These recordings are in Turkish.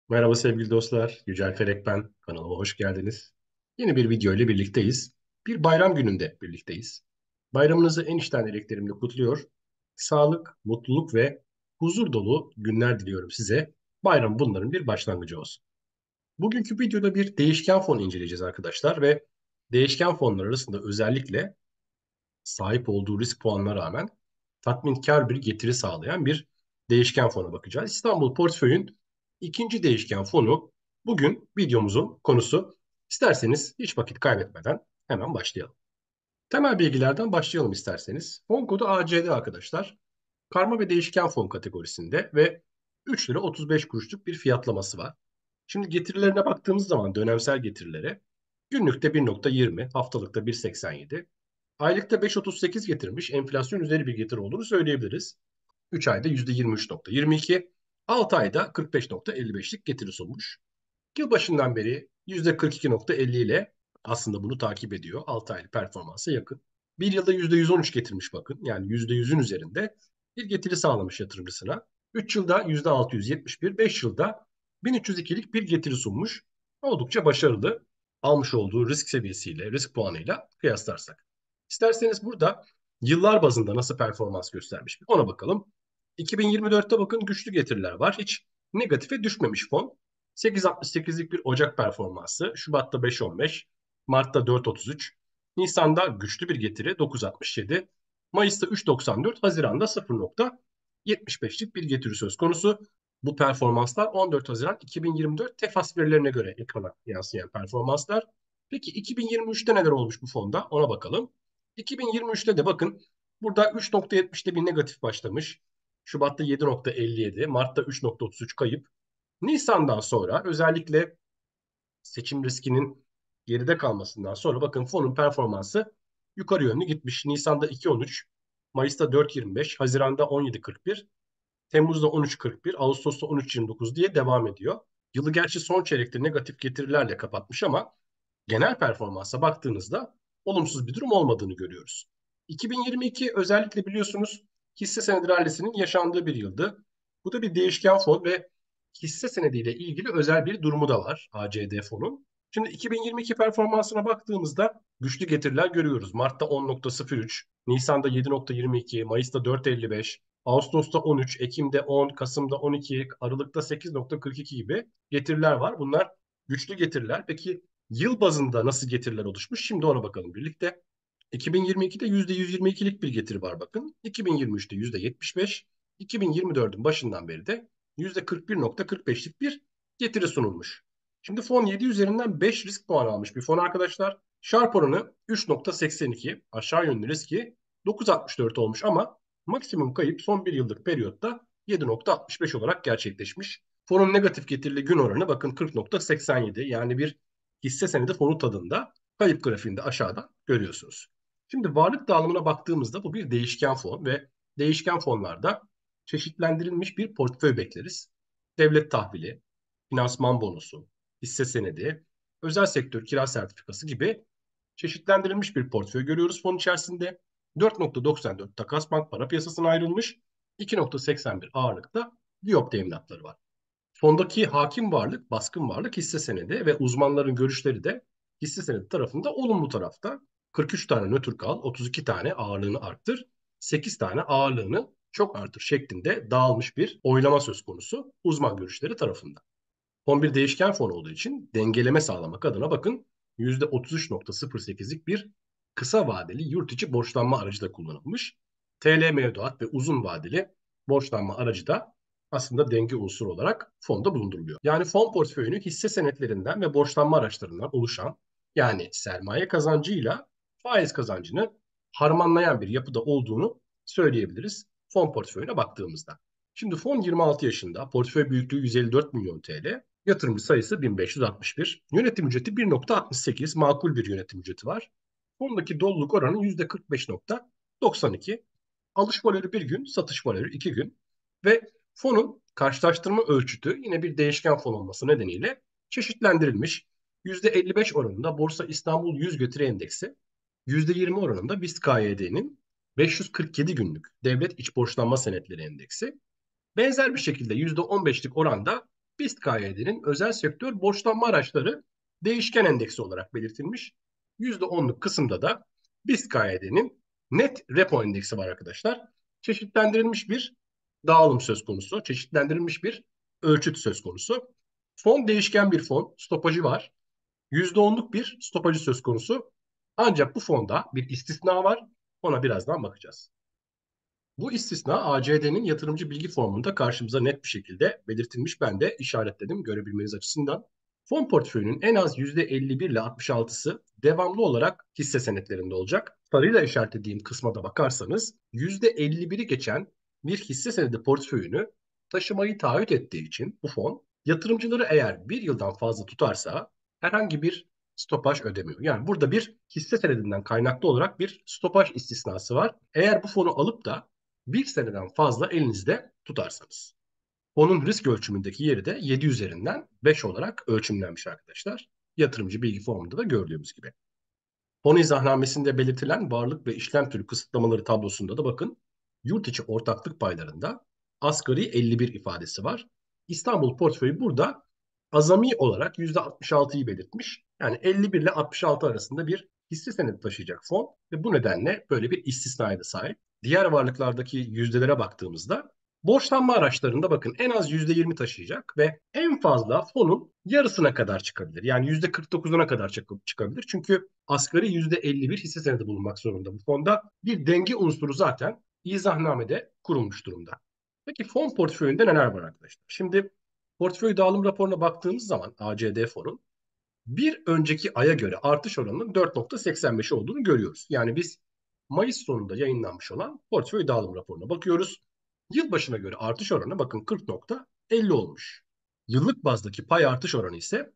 Merhaba sevgili dostlar, Yücel Ferek ben. Kanalıma hoş geldiniz. Yeni bir video ile birlikteyiz. Bir bayram gününde birlikteyiz. Bayramınızı en içten dileklerimle kutluyor. Sağlık, mutluluk ve huzur dolu günler diliyorum size. Bayram bunların bir başlangıcı olsun. Bugünkü videoda bir değişken fon inceleyeceğiz arkadaşlar ve değişken fonlar arasında özellikle sahip olduğu risk puanına rağmen tatminkar bir getiri sağlayan bir değişken fona bakacağız. İstanbul Portföy'ün ikinci değişken fonu bugün videomuzun konusu. İsterseniz hiç vakit kaybetmeden hemen başlayalım. Temel bilgilerden başlayalım isterseniz. Fon kodu ACD arkadaşlar. Karma ve değişken fon kategorisinde ve 3 lira 35 kuruşluk bir fiyatlaması var. Şimdi getirilerine baktığımız zaman dönemsel getirilere günlükte 1,20, haftalıkta 1,87, aylıkta 5,38 getirmiş, enflasyon üzeri bir getiri olduğunu söyleyebiliriz. 3 ayda %23,22, 6 ayda 45,55'lik getiri sunmuş. Yılbaşından beri %42,50 ile aslında bunu takip ediyor. 6 aylık performansa yakın. Bir yılda %113 getirmiş bakın. Yani %100'ün üzerinde bir getiri sağlamış yatırımcısına. 3 yılda %671, 5 yılda 1302'lik bir getiri sunmuş. Oldukça başarılı almış olduğu risk seviyesiyle, risk puanıyla kıyaslarsak. İsterseniz burada yıllar bazında nasıl performans göstermiş ona bakalım. 2024'te bakın güçlü getiriler var. Hiç negatife düşmemiş fon. 8,68'lik bir Ocak performansı. Şubat'ta 5,15, Mart'ta 4,33, Nisan'da güçlü bir getiri 9,67, Mayıs'ta 3,94, Haziran'da 0,75'lik bir getiri söz konusu. Bu performanslar 14 Haziran 2024 TEFAS verilerine göre ekrana yansıyan performanslar. Peki 2023'te neler olmuş bu fonda? Ona bakalım. 2023'te de bakın burada 3,70'te bir negatif başlamış. Şubat'ta 7,57, Mart'ta 3,33 kayıp. Nisan'dan sonra özellikle seçim riskinin geride kalmasından sonra bakın fonun performansı yukarı yönlü gitmiş. Nisan'da 2,13, Mayıs'ta 4,25, Haziran'da 17,41, Temmuz'da 13,41, Ağustos'ta 13,29 diye devam ediyor. Yılı gerçi son çeyrekte negatif getirilerle kapatmış ama genel performansa baktığınızda olumsuz bir durum olmadığını görüyoruz. 2022 özellikle biliyorsunuz hisse senedi rallisinin yaşandığı bir yıldı. Bu da bir değişken fon ve hisse senediyle ilgili özel bir durumu da var ACD fonun. Şimdi 2022 performansına baktığımızda güçlü getiriler görüyoruz. Mart'ta 10,03, Nisan'da 7,22, Mayıs'ta 4,55, Ağustos'ta 13, Ekim'de 10, Kasım'da 12, Aralık'ta 8,42 gibi getiriler var. Bunlar güçlü getiriler. Peki yıl bazında nasıl getiriler oluşmuş? Şimdi ona bakalım birlikte. 2022'de %122'lik bir getiri var bakın. 2023'te %75, 2024'ün başından beri de %41,45'lik bir getiri sunulmuş. Şimdi fon 7 üzerinden 5 risk puanı almış bir fon arkadaşlar. Sharp oranı 3,82, aşağı yönlü riski 9,64 olmuş ama maksimum kayıp son bir yıllık periyotta 7,65 olarak gerçekleşmiş. Fonun negatif getirili gün oranı bakın 40,87, yani bir hisse senedi fonu tadında, kayıp grafiğinde aşağıdan görüyorsunuz. Şimdi varlık dağılımına baktığımızda bu bir değişken fon ve değişken fonlarda çeşitlendirilmiş bir portföy bekleriz. Devlet tahvili, finansman bonusu, hisse senedi, özel sektör kira sertifikası gibi çeşitlendirilmiş bir portföy görüyoruz fon içerisinde. 4,94 takas bank para piyasasına ayrılmış, 2,81 ağırlıkta Viyop teminatları var. Fondaki hakim varlık, baskın varlık hisse senedi ve uzmanların görüşleri de hisse senedi tarafında olumlu tarafta. 43 tane nötr kal, 32 tane ağırlığını arttır, 8 tane ağırlığını çok artır şeklinde dağılmış bir oylama söz konusu uzman görüşleri tarafından. Fon bir değişken fon olduğu için dengeleme sağlamak adına bakın %33,08'lik bir kısa vadeli yurt içi borçlanma aracı da kullanılmış. TL mevduat ve uzun vadeli borçlanma aracı da aslında denge unsuru olarak fonda bulunduruluyor. Yani fon portföyünü hisse senetlerinden ve borçlanma araçlarından oluşan, yani sermaye kazancıyla faiz kazancını harmanlayan bir yapıda olduğunu söyleyebiliriz fon portföyüne baktığımızda. Şimdi fon 26 yaşında, portföy büyüklüğü 154 milyon TL, yatırımcı sayısı 1561, yönetim ücreti 1,68, makul bir yönetim ücreti var. Fondaki doluluk oranı %45,92, alış volörü bir gün, satış volörü 2 gün ve fonun karşılaştırma ölçütü yine bir değişken fon olması nedeniyle çeşitlendirilmiş. %55 oranında Borsa İstanbul 100 Getiri Endeksi, %20 oranında BIST KYD'nin 547 günlük devlet iç borçlanma senetleri endeksi, benzer bir şekilde %15'lik oranda BIST KYD'nin özel sektör borçlanma araçları değişken endeksi olarak belirtilmiş. %10'luk kısımda da BIST KYD'nin net repo endeksi var arkadaşlar. Çeşitlendirilmiş bir dağılım söz konusu. Çeşitlendirilmiş bir ölçüt söz konusu. Fon değişken bir fon. Stopajı var. %10'luk bir stopajı söz konusu. Ancak bu fonda bir istisna var. Ona birazdan bakacağız. Bu istisna ACD'nin yatırımcı bilgi formunda karşımıza net bir şekilde belirtilmiş. Ben de işaretledim görebilmeniz açısından. Fon portföyünün en az %51 ile 66'sı devamlı olarak hisse senetlerinde olacak. Sarıyla işaretlediğim kısma da bakarsanız %51'i geçen bir hisse senedi portföyünü taşımayı taahhüt ettiği için bu fon yatırımcıları eğer bir yıldan fazla tutarsa herhangi bir stopaj ödemiyor. Yani burada bir hisse senedinden kaynaklı olarak bir stopaj istisnası var. Eğer bu fonu alıp da bir seneden fazla elinizde tutarsanız. Fonun risk ölçümündeki yeri de 7 üzerinden 5 olarak ölçümlenmiş arkadaşlar. Yatırımcı bilgi formunda da gördüğümüz gibi. Fon izahnamesinde belirtilen varlık ve işlem türü kısıtlamaları tablosunda da bakın yurt içi ortaklık paylarında asgari 51 ifadesi var. İstanbul portföyü burada azami olarak %66'yı belirtmiş. Yani 51 ile 66 arasında bir hisse senedi taşıyacak fon ve bu nedenle böyle bir istisnaya da sahip. Diğer varlıklardaki yüzdelere baktığımızda borçlanma araçlarında bakın en az %20 taşıyacak ve en fazla fonun yarısına kadar çıkabilir. Yani %49'una kadar çıkabilir. Çünkü asgari %51 hisse senedi bulunmak zorunda bu fonda. Bir denge unsuru zaten izahnamede kurulmuş durumda. Peki fon portföyünde neler var arkadaşlar? Şimdi portföy dağılım raporuna baktığımız zaman ACD fonun bir önceki aya göre artış oranının 4,85 olduğunu görüyoruz. Yani biz Mayıs sonunda yayınlanmış olan portföy dağılım raporuna bakıyoruz. Yılbaşına göre artış oranı bakın 40,50 olmuş. Yıllık bazdaki pay artış oranı ise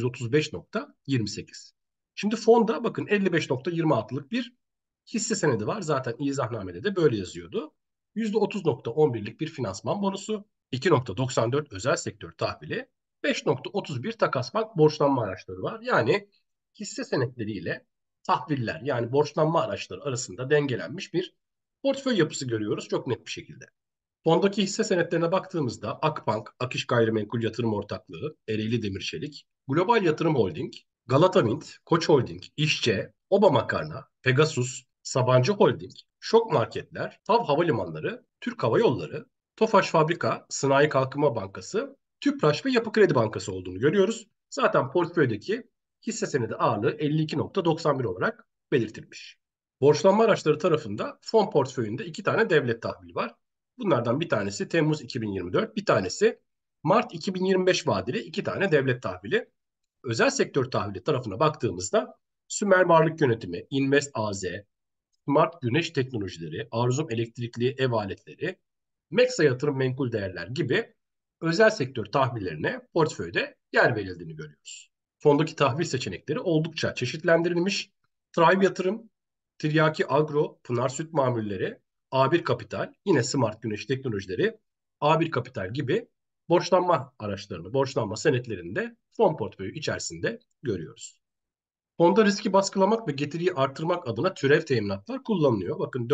%135,28. Şimdi fonda bakın 55,26'lık bir hisse senedi var. Zaten izahnamede de böyle yazıyordu. %30,11'lik bir finansman bonusu, 2,94 özel sektör tahvili, 5,31 takas bank borçlanma araçları var. Yani hisse senetleriyle tahviller yani borçlanma araçları arasında dengelenmiş bir portföy yapısı görüyoruz çok net bir şekilde. Fondaki hisse senetlerine baktığımızda Akbank, Akış Gayrimenkul Yatırım Ortaklığı, Ereğli Demir Çelik, Global Yatırım Holding, Galata Mint, Koç Holding, İşçe, Oba Makarna, Pegasus, Sabancı Holding, Şok Marketler, TAV Havalimanları, Türk Hava Yolları, Tofaş Fabrika, Sanayi Kalkınma Bankası, Tüpraş ve Yapı Kredi Bankası olduğunu görüyoruz. Zaten portföydeki hisse senedi ağırlığı 52,91 olarak belirtilmiş. Borçlanma araçları tarafında fon portföyünde iki tane devlet tahvili var. Bunlardan bir tanesi Temmuz 2024, bir tanesi Mart 2025 vadeli iki tane devlet tahvili. Özel sektör tahvili tarafına baktığımızda Sümer Varlık Yönetimi, Invest AZ, Smart Güneş Teknolojileri, Arzum Elektrikli Ev Aletleri, Meksa Yatırım Menkul Değerler gibi özel sektör tahvillerine portföyde yer verildiğini görüyoruz. Fondaki tahvil seçenekleri oldukça çeşitlendirilmiş. Tribe Yatırım, Tiryaki Agro, Pınar Süt Mamulleri, A1 Kapital, yine Smart Güneş Teknolojileri, A1 Kapital gibi borçlanma araçlarını, borçlanma senetlerini de fon portföyü içerisinde görüyoruz. Fonda riski baskılamak ve getiriyi artırmak adına türev teminatlar kullanılıyor. Bakın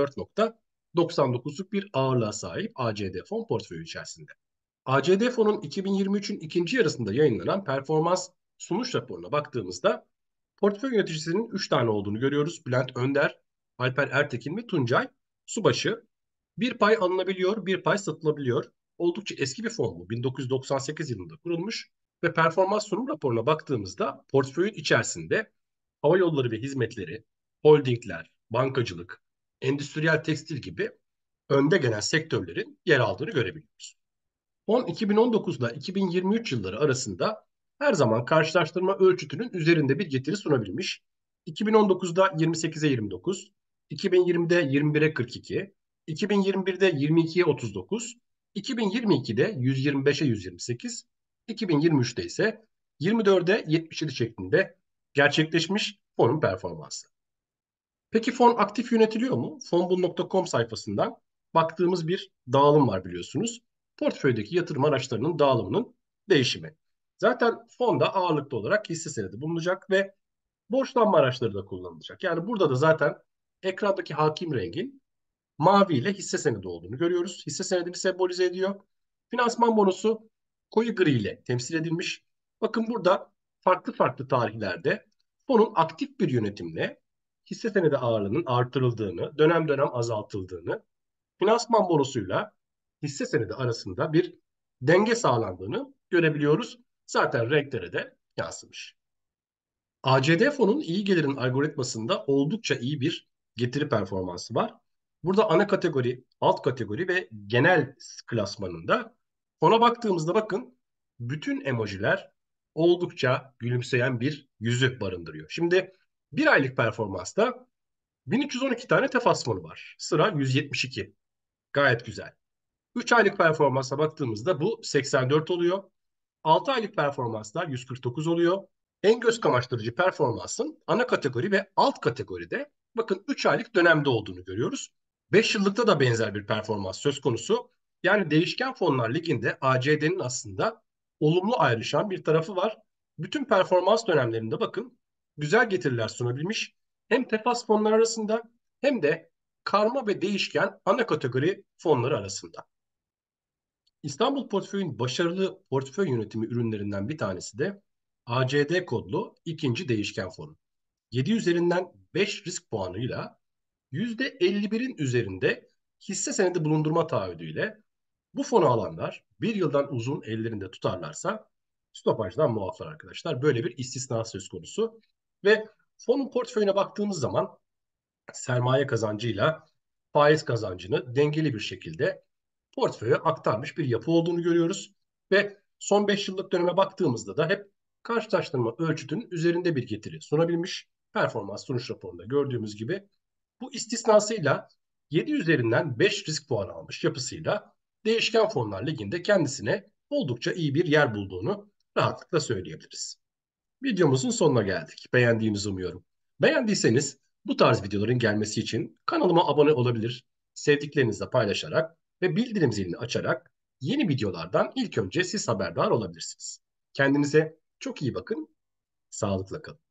4,99'luk bir ağırlığa sahip ACD fon portföyü içerisinde. ACD fonun 2023'ün ikinci yarısında yayınlanan performans sunuş raporuna baktığımızda portföy yöneticisinin 3 tane olduğunu görüyoruz. Bülent Önder, Alper Ertekin ve Tuncay Subaşı. Bir pay alınabiliyor, bir pay satılabiliyor. Oldukça eski bir fon bu. 1998 yılında kurulmuş ve performans sunum raporuna baktığımızda portföyün içerisinde hava yolları ve hizmetleri, holdingler, bankacılık, endüstriyel tekstil gibi önde gelen sektörlerin yer aldığını görebiliyoruz. Fon 2019 ile 2023 yılları arasında her zaman karşılaştırma ölçütünün üzerinde bir getiri sunabilmiş. 2019'da 28'e 29, 2020'de 21'e 42, 2021'de 22'ye 39, 2022'de 125'e 128, 2023'te ise 24'e 77 şeklinde gerçekleşmiş fonun performansı. Peki fon aktif yönetiliyor mu? Fonbul.com sayfasından baktığımız bir dağılım var biliyorsunuz. Portföydeki yatırım araçlarının dağılımının değişimi. Zaten fonda ağırlıklı olarak hisse senedi bulunacak ve borçlanma araçları da kullanılacak. Yani burada da zaten ekrandaki hakim rengin mavi ile hisse senedi olduğunu görüyoruz. Hisse senedini sembolize ediyor. Finansman bonusu koyu gri ile temsil edilmiş. Bakın burada farklı farklı tarihlerde fonun aktif bir yönetimle hisse senedi ağırlığının artırıldığını, dönem dönem azaltıldığını, finansman borusuyla hisse senedi arasında bir denge sağlandığını görebiliyoruz. Zaten renklere de yansımış. ACD fonun iyi gelirin algoritmasında oldukça iyi bir getiri performansı var. Burada ana kategori, alt kategori ve genel klasmanında fona baktığımızda bakın bütün emojiler oldukça gülümseyen bir yüzü barındırıyor. Şimdi bir aylık performansta 1312 tane tefas fonu var. Sıra 172. Gayet güzel. 3 aylık performansa baktığımızda bu 84 oluyor. 6 aylık performanslar 149 oluyor. En göz kamaştırıcı performansın ana kategori ve alt kategoride bakın 3 aylık dönemde olduğunu görüyoruz. 5 yıllıkta da benzer bir performans söz konusu. Yani değişken fonlar liginde ACD'nin aslında olumlu ayrışan bir tarafı var. Bütün performans dönemlerinde bakın güzel getiriler sunabilmiş. Hem tefas fonlar arasında hem de karma ve değişken ana kategori fonları arasında. İstanbul Portföy'ün başarılı portföy yönetimi ürünlerinden bir tanesi de ACD kodlu ikinci değişken fonu. 7 üzerinden 5 risk puanıyla %51'in üzerinde hisse senedi bulundurma taahhüdüyle bu fonu alanlar bir yıldan uzun ellerinde tutarlarsa stopajdan muaflar arkadaşlar. Böyle bir istisna söz konusu. Ve fonun portföyüne baktığımız zaman sermaye kazancıyla faiz kazancını dengeli bir şekilde portföye aktarmış bir yapı olduğunu görüyoruz. Ve son 5 yıllık döneme baktığımızda da hep karşılaştırma ölçütünün üzerinde bir getiri sunabilmiş. Performans sonuç raporunda gördüğümüz gibi bu istisnasıyla 7 üzerinden 5 risk puanı almış yapısıyla değişken fonlar liginde kendisine oldukça iyi bir yer bulduğunu rahatlıkla söyleyebiliriz. Videomuzun sonuna geldik. Beğendiğinizi umuyorum. Beğendiyseniz bu tarz videoların gelmesi için kanalıma abone olabilir, sevdiklerinizle paylaşarak ve bildirim zilini açarak yeni videolardan ilk önce siz haberdar olabilirsiniz. Kendinize çok iyi bakın, sağlıkla kalın.